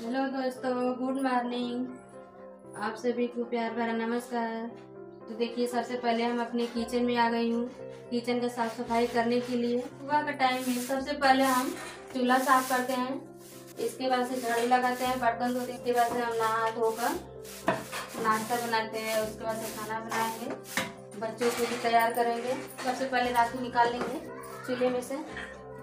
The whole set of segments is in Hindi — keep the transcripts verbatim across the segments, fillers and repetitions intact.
हेलो दोस्तों, गुड मॉर्निंग। आप सभी को प्यार भरा नमस्कार। तो देखिए, सबसे पहले हम अपने किचन में आ गई हूँ किचन का साफ सफाई करने के लिए। सुबह का टाइम है। सबसे पहले हम चूल्हा साफ करते हैं, इसके बाद से झाड़ू लगाते हैं, बर्तन धोते हैं, इसके बाद से हम नहा धोकर नाश्ता बनाते हैं, उसके बाद से खाना बनाएंगे, बच्चों को भी तैयार करेंगे। सबसे पहले राखी निकाल लेंगे चूल्हे में से।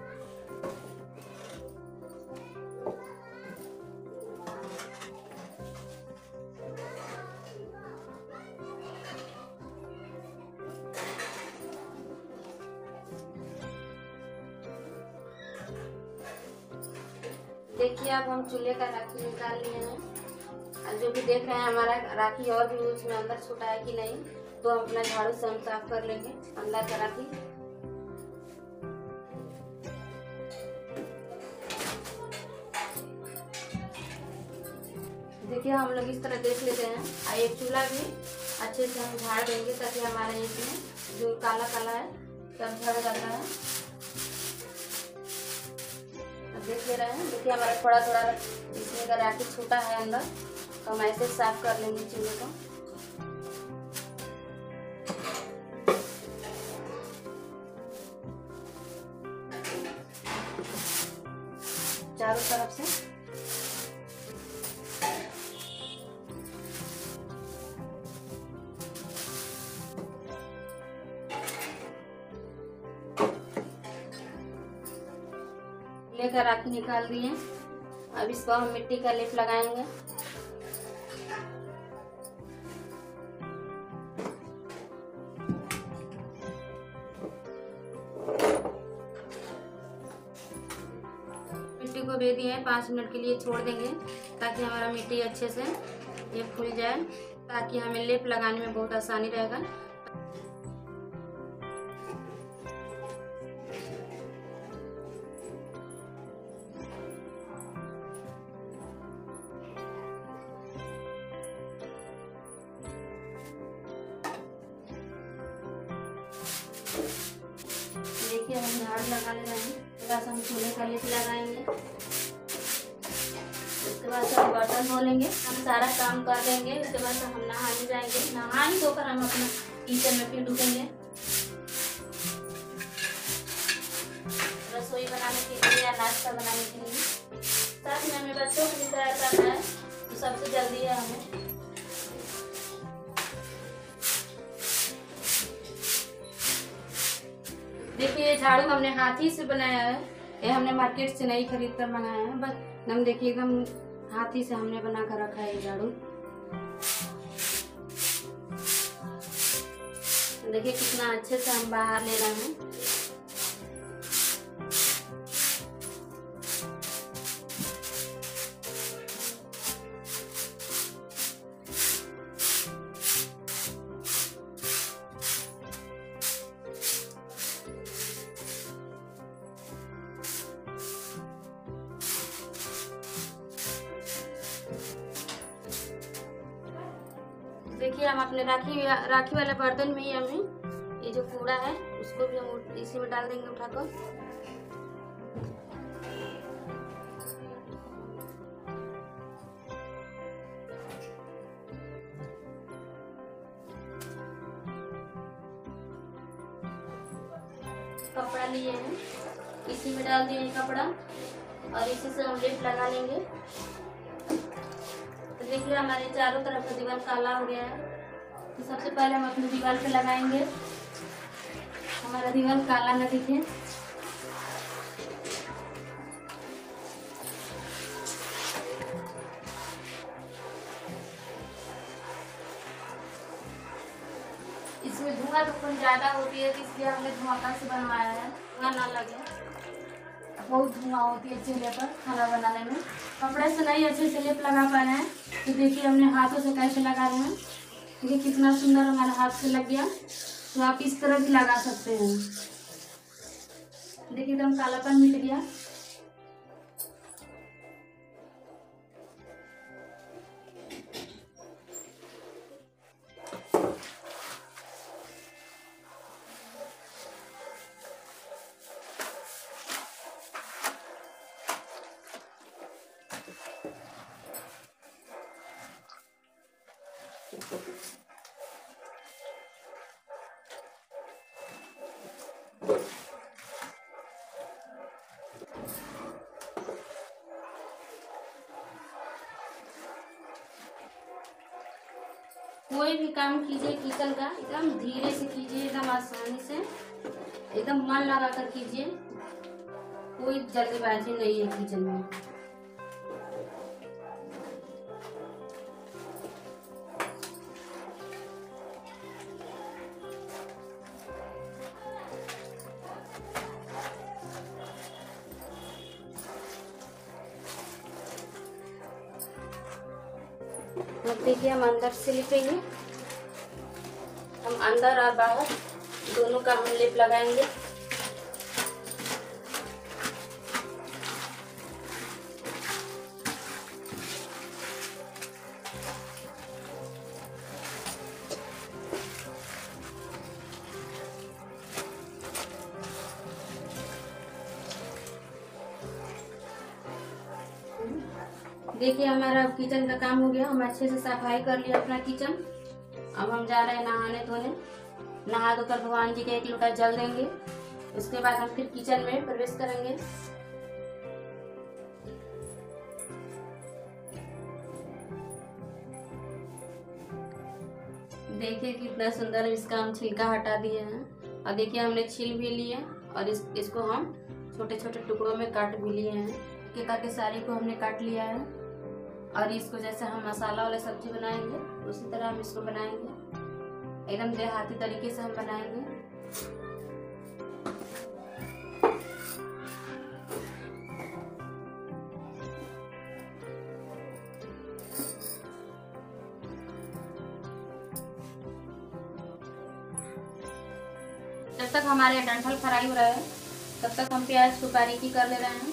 देखिए, अब हम चूल्हे का राखी निकाल लिए हैं। और जो भी देख रहे हैं हमारा राखी और भी उसमें अंदर छूटा है कि नहीं, तो हम अपना झाड़ू से हम साफ कर लेंगे अंदर का राखी। देखिए, हम लोग इस तरह देख लेते हैं और एक चूल्हा भी अच्छे से हम झाड़ देंगे ताकि हमारे इसमें जो काला काला है सब झड़ जाता है। देख ले रहे हैं, देखिए हमारा थोड़ा थोड़ा इसमें का राखी छूटा है अंदर, तो हम ऐसे साफ कर लेंगे चूल्हे को। चारों तरफ से लेकर राखी निकाल दिए। अब इसको हम मिट्टी का लेप लगाएंगे। मिट्टी को दे दिए, पाँच मिनट के लिए छोड़ देंगे ताकि हमारा मिट्टी अच्छे से ये फूल जाए, ताकि हमें लेप लगाने में बहुत आसानी रहेगा। देखिए, हम झाड़ू लगा ले रहे हैं, उसके बाद हम चूल्हे का लेप लगाएंगे, उसके बाद हम बर्तन धो लेंगे, हम सारा काम कर लेंगे। उसके बाद हम नहाने जाएंगे, नहाने धोकर हम अपना किचन में फिर ढुकेंगे रसोई बनाने के लिए या नाश्ता बनाने के लिए। साथ में हमें बच्चों को भी तैयार करना है, तो सबसे जल्दी है हमें। देखिए, झाड़ू हमने हाथी से बनाया है, ये हमने मार्केट से नहीं खरीद कर मंगाया है, बस हम देखिए एकदम हाथी से हमने बना कर रखा है ये झाड़ू। देखिए कितना अच्छे से हम बाहर ले रहे हैं। देखिए, हम अपने राखी राखी वाले बर्तन में ही हमें ये जो कूड़ा है उसको भी हम इसी में डाल देंगे उठाकर। कपड़ा लिए हैं, इसी में डाल दिए कपड़ा और इसी से हम लेप लगा लेंगे। देखिए, हमारे चारों तरफ का दीवार काला हो गया है, तो सबसे पहले हम अपनी दीवार पे लगाएंगे, हमारा दीवार काला न दिखे। इसमें धुआं तो कुछ ज्यादा होती है, इसलिए हमने धुआं से बनवाया है, धुआं ना लगे। बहुत धुआं होती है चूल्हे पर खाना बनाने में। कपड़े से नहीं अच्छे से लेप लगा पा रहे हैं, तो देखिए हमने हाथों से कैसे लगा रहे हैं। देखिए कितना सुंदर हमारे हाथ से लग गया। तो आप इस तरह भी लगा सकते हैं। देखिए एकदम कालापन मिट गया। कोई भी काम कीजिए किचन का एकदम धीरे से कीजिए, एकदम आसानी से, एकदम मन लगा कर कीजिए। कोई जल्दबाजी नहीं है किचन में। अब देखिए हम अंदर से लिपेंगे। हम अंदर और बाहर दोनों का हम लिप लगाएंगे। देखिए हमारा किचन का काम हो गया। हम अच्छे से सफाई कर लिया अपना किचन। अब हम जा रहे हैं नहाने धोने। नहा धोकर भगवान जी के एक लोटा जल देंगे। उसके बाद हम फिर किचन में प्रवेश करेंगे। देखिए कितना सुंदर इसका हम छिलका हटा दिए हैं। और देखिए हमने छील भी लिए और इस इसको हम छोटे छोटे टुकड़ों में काट भी लिए हैं। एक करके सारी को हमने काट लिया है। और इसको जैसे हम मसाला वाला सब्जी बनाएंगे उसी तरह हम इसको बनाएंगे। एकदम देहाती तरीके से हम बनाएंगे। जब तक हमारे डंठल फ्राई हो रहा है तब तक हम प्याज को बारीकी कर ले रहे हैं।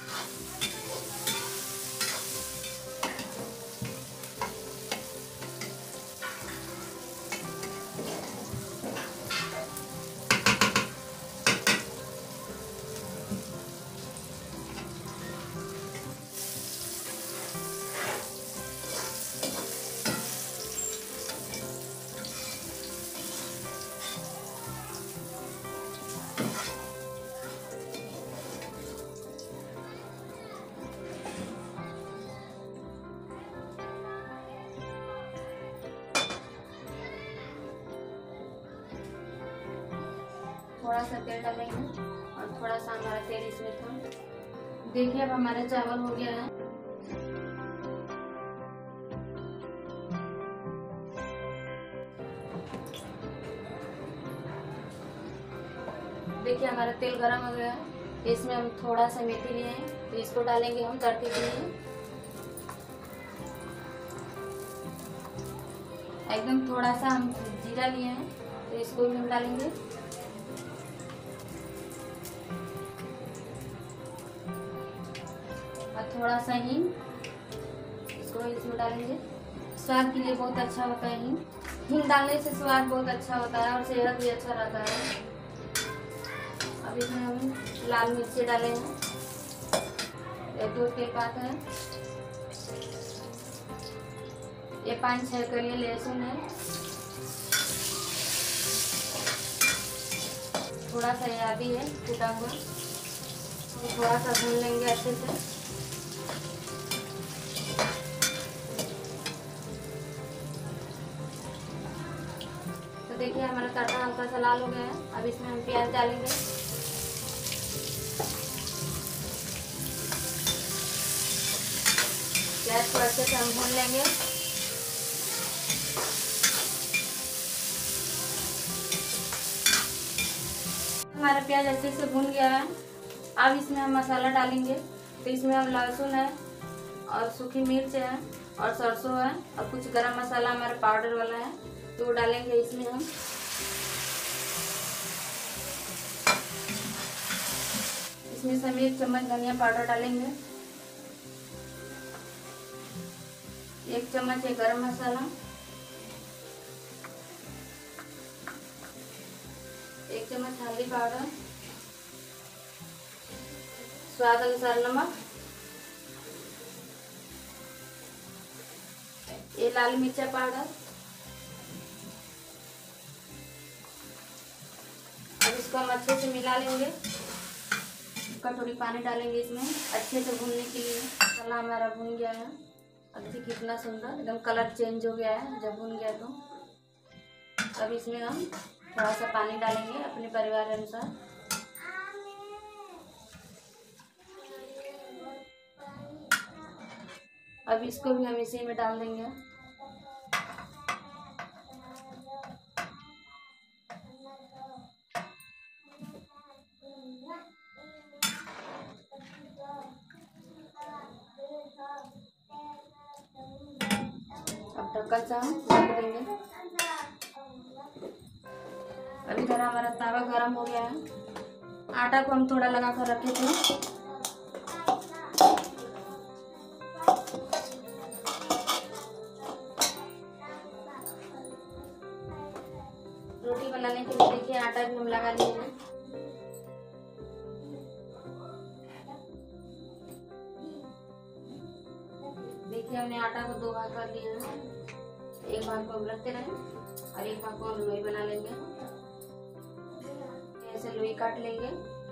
थोड़ा सा तेल डालेंगे और थोड़ा सा हमारा तेल इसमें था। देखिए अब हमारा चावल हो गया है। देखिए हमारा तेल गरम हो गया है। इसमें हम थोड़ा सा मेथी लिए हैं तो इसको डालेंगे हम तड़के के लिए। एकदम थोड़ा सा हम जीरा लिए हैं तो इसको भी हम डालेंगे। और थोड़ा सा हिंग इसको इसमें डालेंगे। स्वाद के लिए बहुत अच्छा होता है हिंग। हिंग डालने से स्वाद बहुत अच्छा होता है और सेहत भी अच्छा रहता है। अब इसमें हम लाल मिर्ची डाले हैं, एक दो तेजपात है, ये पाँच छः कलियां लहसुन है, थोड़ा सा ये आदि है कूटा हुआ। थोड़ा सा भून लेंगे अच्छे से। तो देखिए हमारा तड़का हल्का सा लाल हो गया है। अब इसमें हम प्याज डालेंगे। प्याज को अच्छे से हम भून लेंगे। हमारा प्याज अच्छे से भून गया है। अब इसमें हम मसाला डालेंगे। तो इसमें हम लहसुन है और सूखी मिर्च है और सरसों है और कुछ गरम मसाला हमारा पाउडर वाला है तो वो डालेंगे इसमें हम। इसमें से हम एक चम्मच धनिया पाउडर डालेंगे, एक चम्मच है गरम मसाला, एक चम्मच हल्दी पाउडर, स्वाद अनुसार नमक, ये लाल मिर्चा पाउडर। अब इसको हम अच्छे से मिला लेंगे। कटोरी पानी डालेंगे इसमें अच्छे से भूनने के लिए। मसाला हमारा भून गया है। अब देखिए कितना सुंदर एकदम कलर चेंज हो गया है जब भून गया तो। अब इसमें हम थोड़ा सा पानी डालेंगे अपने परिवार अनुसार। अब इसको भी हम इसी में डाल देंगे। अब ढक्कन से हम ढक देंगे। अभी इधर हमारा तवा गरम हो गया है। आटा को हम थोड़ा लगा कर रखे थे। रोटी बनाने के लिए देखिए आटा भी हम लगा लिए हैं। देखिए हमने आटा को दो भाग कर लिया है। एक भाग को हम रखते रहें और एक भाग को हम लोई बना लेंगे। ऐसे लोई काट लेंगे।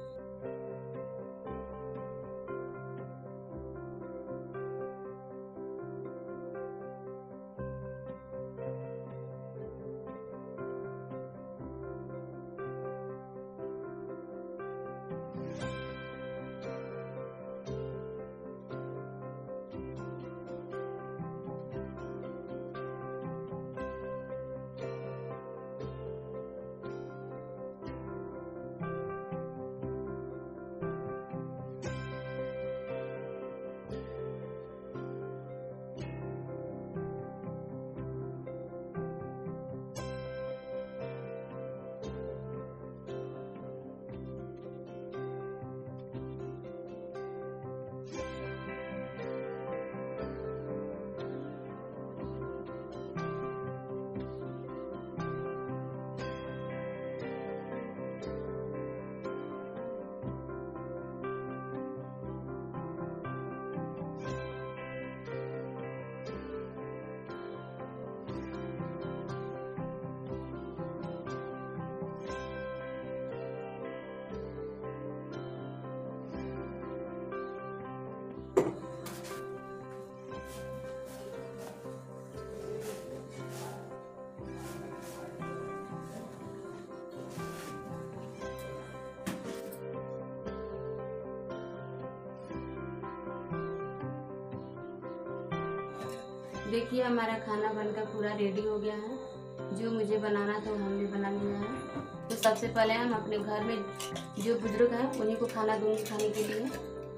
देखिए हमारा खाना बनकर पूरा रेडी हो गया है। जो मुझे बनाना था वो हमने बना लिया है। तो सबसे पहले हम अपने घर में जो बुजुर्ग हैं उन्हीं को खाना दूंगी खाने के लिए।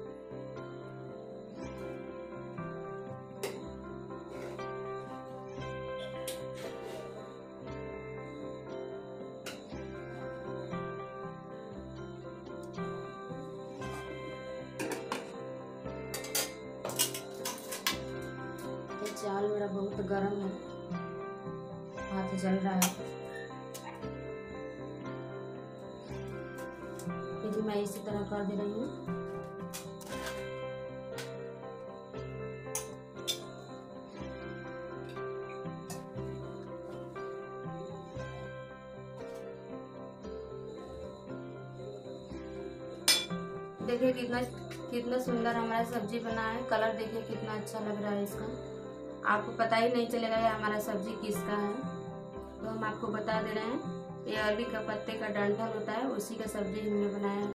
चावल मेरा बहुत गर्म है, हाथ जल रहा है। ये भी मैं इसी तरह कर दे रही हूँ। देखिए कितना कितना सुंदर हमारा सब्जी बना है। कलर देखिए कितना अच्छा लग रहा है इसका। आपको पता ही नहीं चलेगा ये हमारा सब्जी किसका है। तो हम आपको बता दे रहे हैं ये अरबी का पत्ते का डंठल होता है, उसी का सब्जी हमने बनाया है।